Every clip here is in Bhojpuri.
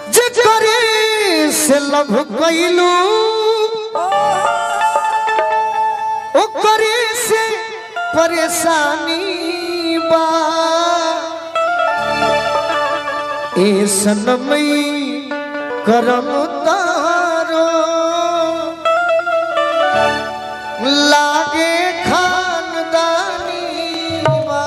जकरे से लभ कैलू ओकरे से परेशानी बा ए सनमई करम तारो लागे खानदानी बा।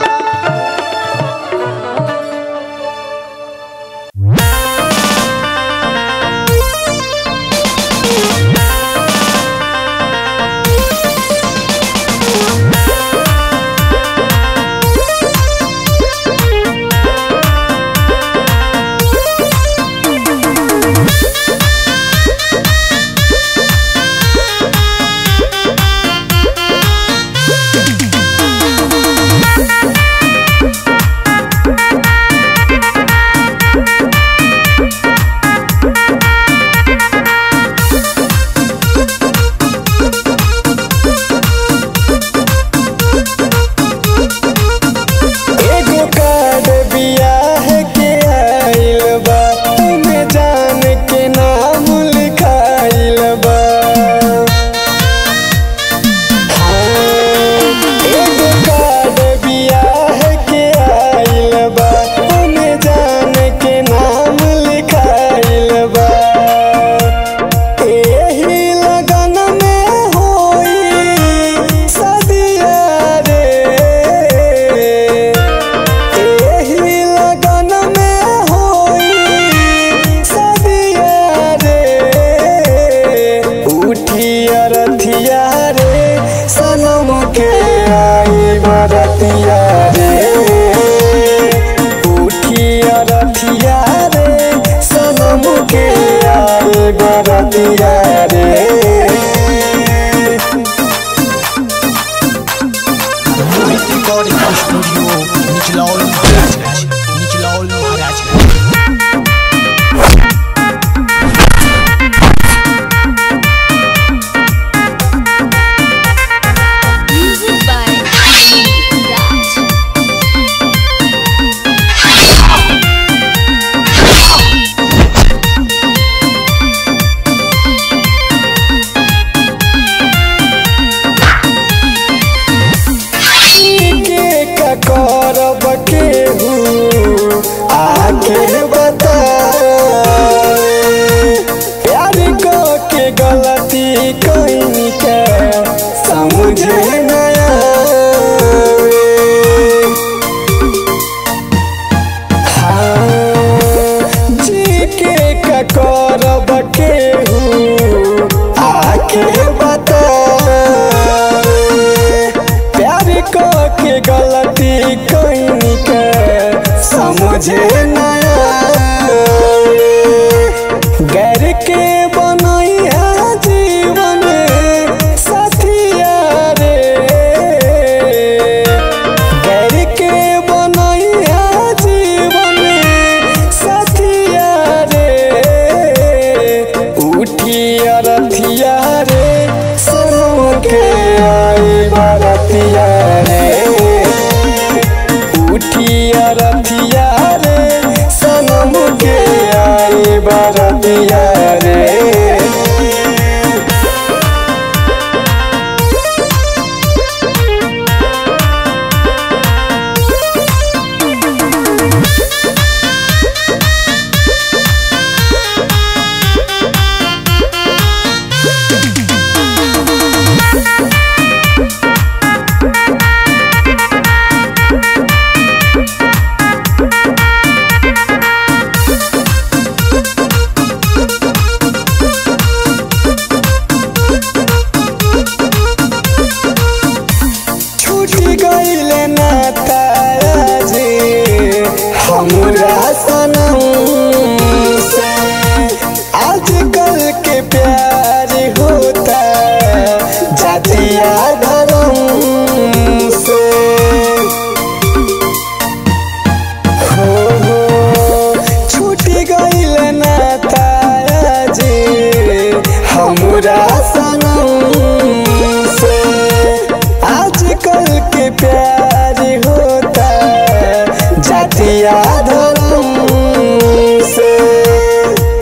जातिया धर्म से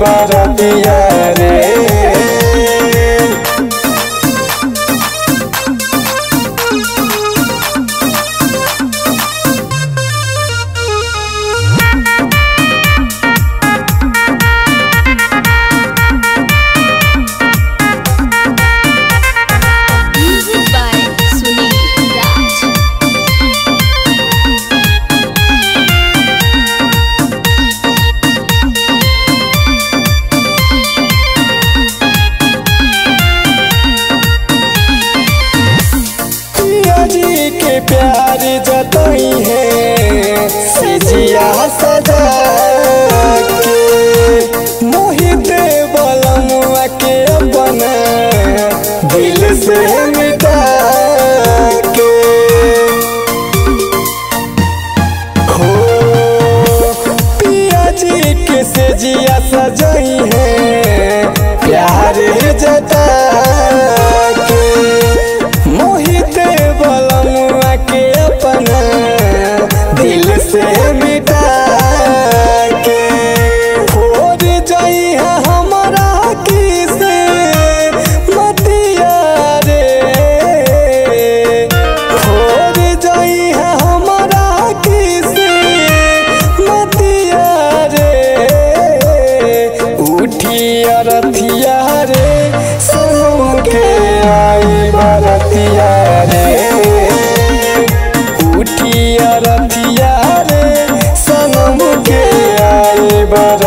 बरतिया रे। के प्यार जतई है सजिया सजा के मोहित बलमुआ के अपना दिल से मिटा के हो पिया जी के सजिया सजई है प्यार जता के मोहित बलमुआ के अपना दिल से मिटा के खोज जाई है हमारा किसे मतिया रे। खोज जाई है हमारा किसे मतिया रे। उठी अरथिया रे सनम के आई बरतिया रे। उठी अरथिया रे सनम के आई बर